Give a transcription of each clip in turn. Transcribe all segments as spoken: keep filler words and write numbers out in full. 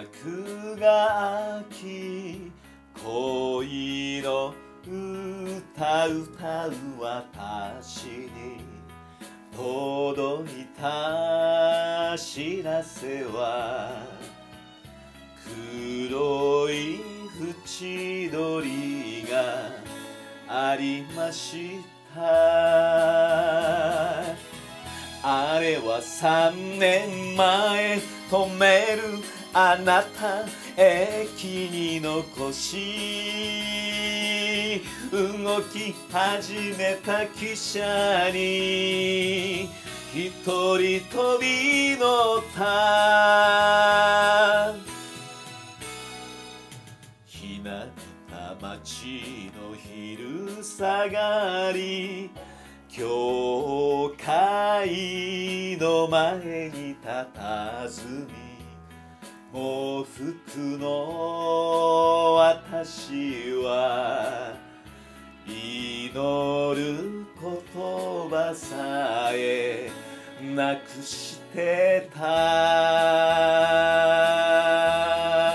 幕が開き恋の歌歌う私に届いた知らせは黒い縁取りがありました。あれは三年前止めるあなた駅に残し動き始めた汽車に一人飛び乗ったひなびた街の昼下がり教会の前にたたずみ喪服の私は祈る言葉さえなくしてた。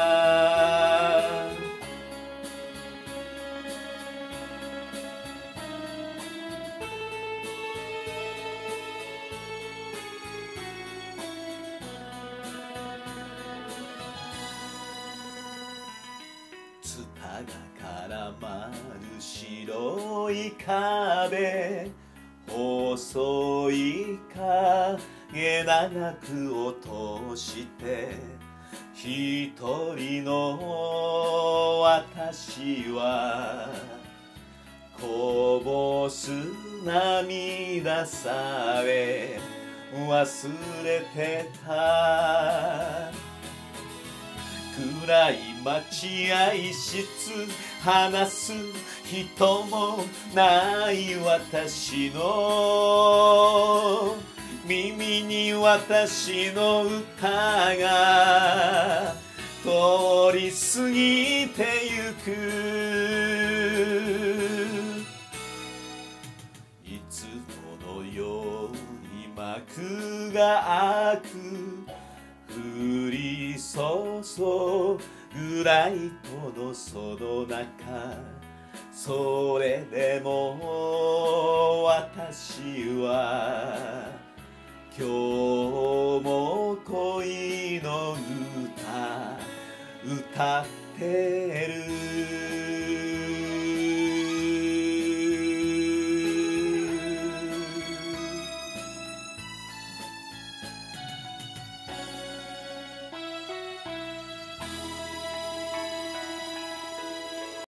ツタが絡まる白い壁細い影長く落として一人の私はこぼす涙さえ忘れてた。暗い待合室話す人もない私の耳に私の歌が通り過ぎてゆく。いつものように幕が開く降り注ぐライトのその中それでも私は